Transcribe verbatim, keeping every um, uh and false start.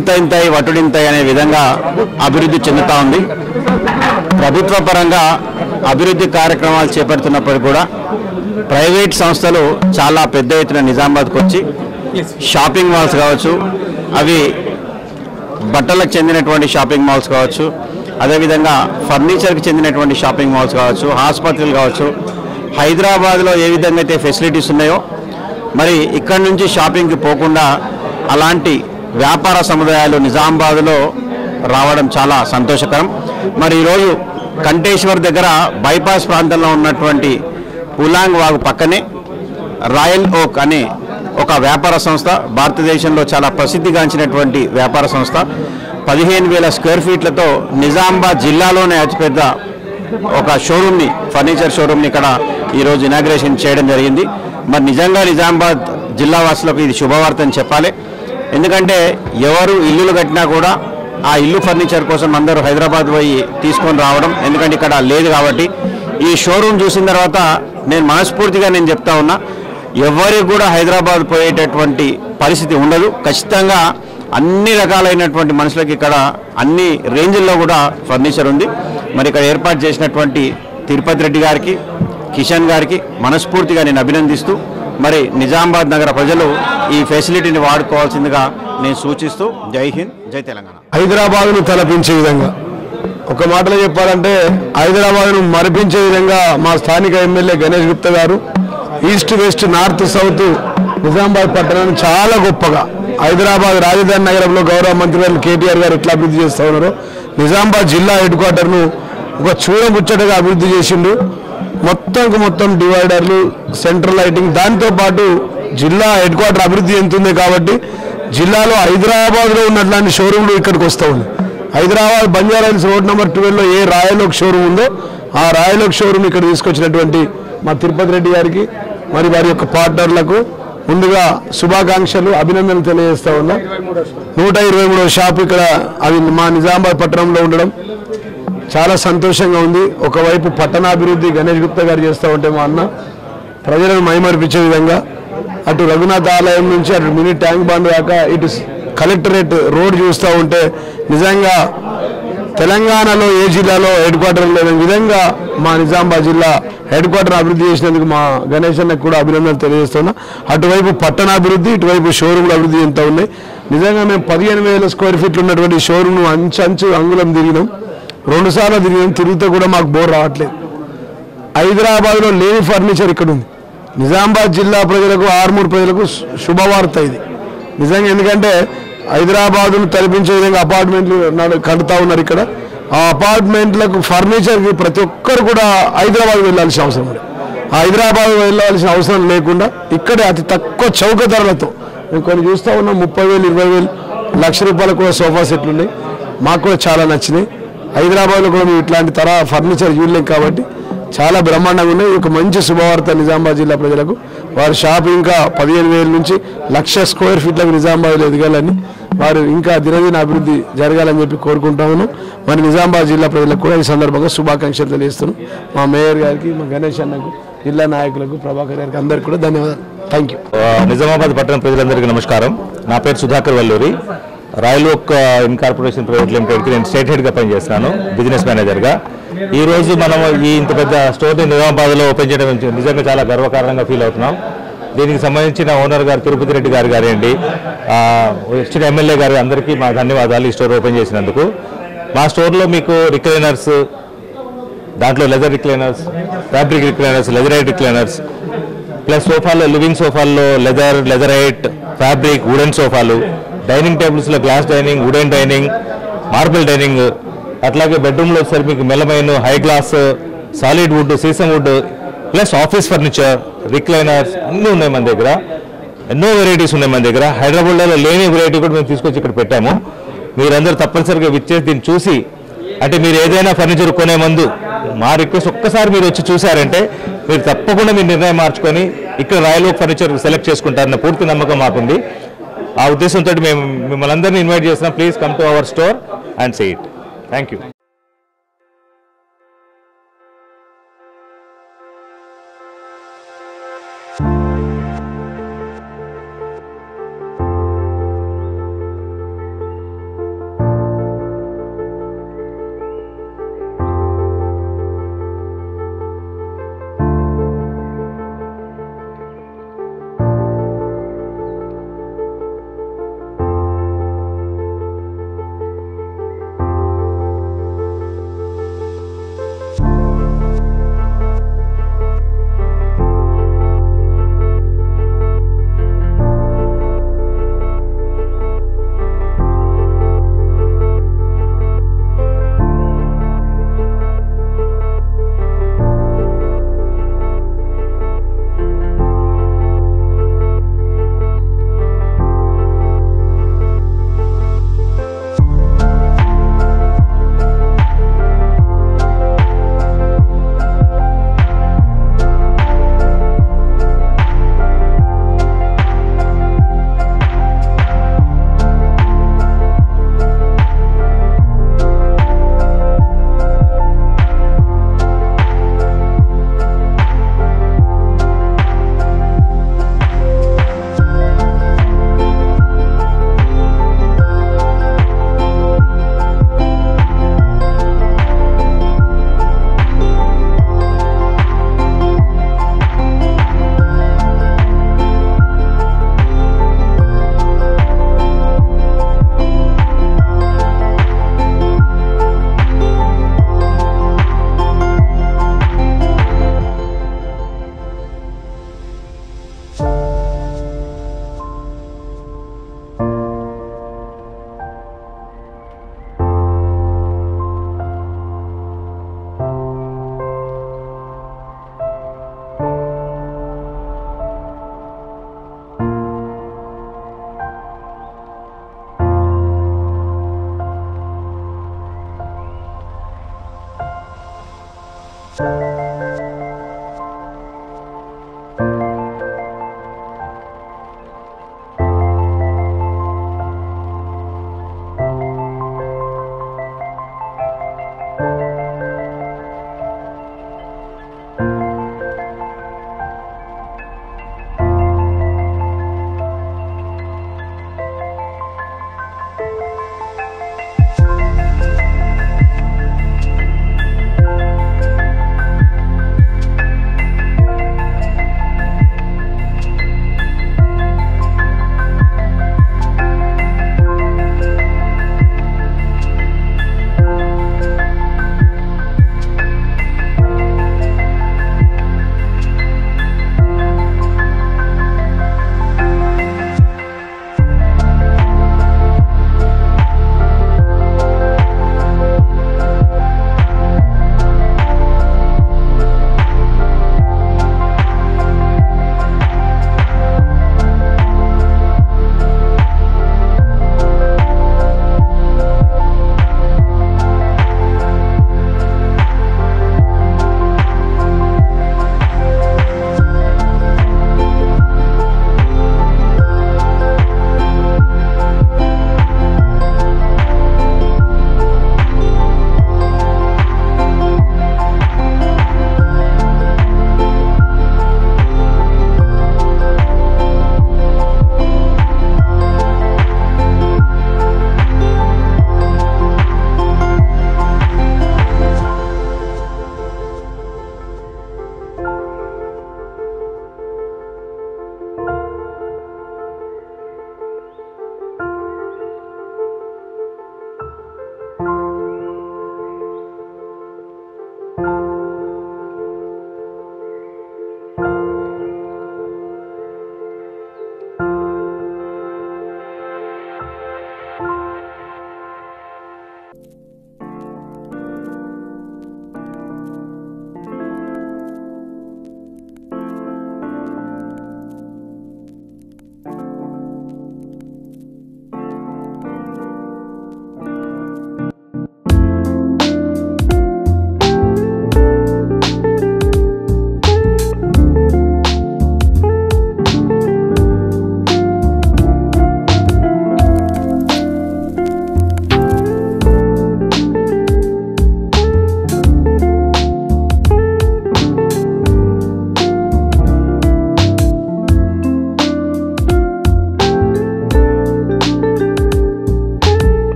ఇంత ఇంత వటుడింత అనే విధంగా అభివృద్ధి చెందుతూ ఉంది. ప్రభుత్వ పరంగా అభివృద్ధి కార్యక్రమాలు చేపడుతున్నప్పుడు కూడా ప్రైవేట్ సంస్థలు చాలా పెద్ద ఎత్తున నిజామాబాద్కు వచ్చి షాపింగ్ మాల్స్ కావచ్చు, అవి బట్టలకు చెందినటువంటి షాపింగ్ మాల్స్ కావచ్చు, అదేవిధంగా ఫర్నిచర్కి చెందినటువంటి షాపింగ్ మాల్స్ కావచ్చు, ఆసుపత్రులు కావచ్చు, హైదరాబాద్లో ఏ విధంగా అయితే ఫెసిలిటీస్ ఉన్నాయో మరి ఇక్కడి నుంచి షాపింగ్కి పోకుండా అలాంటి వ్యాపార సముదాయాలు నిజామాబాద్లో రావడం చాలా సంతోషకరం. మరి ఈరోజు కంటేశ్వర్ దగ్గర బైపాస్ ప్రాంతంలో ఉన్నటువంటి పులాంగ్ వాగు పక్కనే రాయల్ ఓక్ అనే ఒక వ్యాపార సంస్థ, భారతదేశంలో చాలా ప్రసిద్ధిగాంచినటువంటి వ్యాపార సంస్థ, పదిహేను వేల స్క్వేర్ ఫీట్లతో నిజామాబాద్ జిల్లాలోనే అతిపెద్ద ఒక షోరూమ్ని, ఫర్నిచర్ షోరూమ్ని ఇక్కడ ఈరోజు ఇనాగ్రేషన్ చేయడం జరిగింది. మరి నిజంగా నిజామాబాద్ జిల్లా వాసులకు ఇది శుభవార్త అని చెప్పాలి. ఎందుకంటే ఎవరు ఇల్లులు కట్టినా కూడా ఆ ఇల్లు ఫర్నిచర్ కోసం అందరూ హైదరాబాద్ పోయి తీసుకొని రావడం, ఎందుకంటే ఇక్కడ లేదు కాబట్టి ఈ షోరూమ్ చూసిన తర్వాత నేను మనస్ఫూర్తిగా నేను చెప్తా ఉన్నా, ఎవరికి కూడా హైదరాబాద్ పోయేటటువంటి పరిస్థితి ఉండదు. ఖచ్చితంగా అన్ని రకాలైనటువంటి మనుషులకి ఇక్కడ అన్ని రేంజ్ల్లో కూడా ఫర్నిచర్ ఉంది. మరి ఇక్కడ ఏర్పాటు చేసినటువంటి తిరుపతి రెడ్డి గారికి, కిషన్ గారికి మనస్ఫూర్తిగా నేను అభినందిస్తూ మరి నిజామాబాద్ నగర ప్రజలు ఈ ఫెసిలిటీని వాడుకోవాల్సిందిగా నేను సూచిస్తూ జై హింద్, జై తెలంగాణ. హైదరాబాద్ను తలపించే విధంగా, ఒక మాటలో చెప్పాలంటే హైదరాబాద్ను మరిపించే విధంగా మా స్థానిక ఎమ్మెల్యే గణేష్ గుప్తా గారు east west north south Nizamabad పట్టణాన్ని చాలా గొప్పగా, హైదరాబాద్ రాజధాని నగరంలో గౌరవ మంత్రి కేటీఆర్ గారు ఎట్లా అభివృద్ధి చేస్తూ ఉన్నారో నిజామాబాద్ జిల్లా హెడ్ క్వార్టర్ను ఒక చూడముచ్చటగా అభివృద్ధి చేసిండు. మొత్తంకు మొత్తం డివైడర్లు, సెంట్రల్ లైటింగ్, దాంతోపాటు జిల్లా హెడ్ క్వార్టర్ అభివృద్ధి చెందుతుంది కాబట్టి జిల్లాలో హైదరాబాద్లో ఉన్నట్లాంటి షోరూమ్లు ఇక్కడికి వస్తూ ఉంది. హైదరాబాద్ బంజారాహిల్స్ రోడ్ నెంబర్ ట్వెల్వ్లో ఏ రాయలోక్ షోరూమ్ ఉందో ఆ రాయలోక్ షోరూమ్ ఇక్కడ తీసుకొచ్చినటువంటి మా తిరుపతి రెడ్డి గారికి మరి వారి యొక్క పార్ట్నర్లకు ముందుగా శుభాకాంక్షలు, అభినందనలు తెలియజేస్తూ ఉన్నా. నూట ఇరవై మూడవ షాప్ ఇక్కడ అది మా నిజామాబాద్ పట్టణంలో ఉండడం చాలా సంతోషంగా ఉంది. ఒకవైపు పట్టణాభివృద్ధి గణేష్ గుప్తా గారు చేస్తూ ఉంటే మా అన్న ప్రజలను మైమర్పించే విధంగా అటు రఘునాథ్ ఆలయం నుంచి అటు మినీ ట్యాంక్ బండ్ దాకా ఇటు కలెక్టరేట్ రోడ్ చూస్తూ ఉంటే నిజంగా తెలంగాణలో ఏ జిల్లాలో హెడ్ క్వార్టర్ లేని విధంగా మా నిజామాబాద్ జిల్లా హెడ్ క్వార్టర్ అభివృద్ధి చేసినందుకు మా గణేష్ అన్నకు కూడా అభినందనలు తెలియజేస్తున్నా. అటువైపు పట్టణాభివృద్ధి, ఇటువైపు షోరూమ్ల అభివృద్ధి ఎంత ఉన్నాయి. నిజంగా మేము పదిహేను వేల స్క్వేర్ ఫీట్లు ఉన్నటువంటి షోరూమ్ను అంచంచు అంగుళం తిరిగినాం, రెండుసార్లు తిరిగినాం. తిరిగితే కూడా మాకు బోర్ రావట్లేదు. హైదరాబాద్లో లేని ఫర్నిచర్ ఇక్కడ ఉంది. నిజామాబాద్ జిల్లా ప్రజలకు, ఆర్మూర్ ప్రజలకు శుభవార్త ఇది నిజంగా. ఎందుకంటే హైదరాబాద్ను తలపించే విధంగా అపార్ట్మెంట్లు కడుతూ ఉన్నారు. ఇక్కడ ఆ అపార్ట్మెంట్లకు ఫర్నిచర్కి ప్రతి ఒక్కరు కూడా హైదరాబాద్ వెళ్ళాల్సిన అవసరం లేదు. హైదరాబాద్ వెళ్ళాల్సిన అవసరం లేకుండా ఇక్కడే అతి తక్కువ చౌక ధరలతో మేము కొన్ని చూస్తూ ఉన్నాం. ముప్పై వేలు ఇరవై వేలు లక్ష రూపాయలకు కూడా సోఫా సెట్లు ఉన్నాయి. మాకు కూడా చాలా నచ్చినాయి. హైదరాబాద్లో కూడా మేము ఇట్లాంటి తర ఫర్నిచర్ చూడలేం కాబట్టి చాలా బ్రహ్మాండంగా ఉన్నాయి. ఒక మంచి శుభవార్త నిజామాబాద్ జిల్లా ప్రజలకు. వారి షాప్ ఇంకా పదిహేను వేల నుంచి లక్ష స్క్వేర్ ఫీట్లకు నిజామాబాద్లో ఎదగాలని, వారు ఇంకా దినదిన అభివృద్ధి జరగాలని చెప్పి కోరుకుంటా ఉన్నాం. మరి నిజామాబాద్ జిల్లా ప్రజలకు కూడా ఈ సందర్భంగా శుభాకాంక్షలు తెలియజేస్తున్నాం. మా మేయర్ గారికి, మా గణేష్ అన్నకు, జిల్లా నాయకులకు, ప్రభాకర్ గారికి అందరికీ కూడా ధన్యవాదాలు. Thank you. నిజామాబాద్ పట్టణ ప్రజలందరికీ నమస్కారం. నా పేరు సుధాకర్ వల్లూరి. రాయల్ ఓక్ ఇన్కార్పొరేషన్ ప్రైవేట్ లిమిటెడ్కి నేను స్టేట్ హెడ్గా పనిచేస్తున్నాను, బిజినెస్ మేనేజర్గా. ఈరోజు మనం ఈ ఇంత పెద్ద స్టోర్ని నిజామాబాద్లో ఓపెన్ చేయడం నిజంగా చాలా గర్వకారణంగా ఫీల్ అవుతున్నాం. దీనికి సంబంధించిన ఓనర్ గారు తిరుపతి రెడ్డి గారు కానివ్వండి, వచ్చిన ఎమ్మెల్యే గారు అందరికీ మా ధన్యవాదాలు ఈ స్టోర్ ఓపెన్ చేసినందుకు. మా స్టోర్లో మీకు రిక్లైనర్స్, దాంట్లో leather recliners, fabric recliners, leatherette recliners, plus సోఫాల్లో living సోఫాల్లో leather, leatherette, fabric, wooden సోఫాలు, dining టేబుల్స్లో glass dining, wooden dining, marble dining, అట్లాగే బెడ్రూమ్లో వచ్చేసరికి మీకు melamine, high glass, solid would, sesame would, plus office furniture, recliners అన్నీ ఉన్నాయి మన దగ్గర. ఎన్నో వెరైటీస్ ఉన్నాయి మన దగ్గర. హైదరాబాద్లో లేని వెరైటీ కూడా మేము తీసుకొచ్చి ఇక్కడ పెట్టాము. మీరందరూ తప్పనిసరిగా విచ్చేసి దీన్ని చూసి, అంటే మీరు ఏదైనా ఫర్నిచర్ కొనే ముందు మా రిక్వెస్ట్ ఒక్కసారి మీరు వచ్చి చూసారంటే మీరు తప్పకుండా మీ నిర్ణయం మార్చుకొని ఇక్కడ రాయల్ ఓక్ ఫర్నిచర్ సెలెక్ట్ చేసుకుంటారన్న పూర్తి నమ్మకం మాకుంది. ఆ ఉద్దేశంతో మేము మిమ్మల్ని అందరినీ ఇన్వైట్ చేస్తున్నాం. Please come to our store and see it. Thank you. you.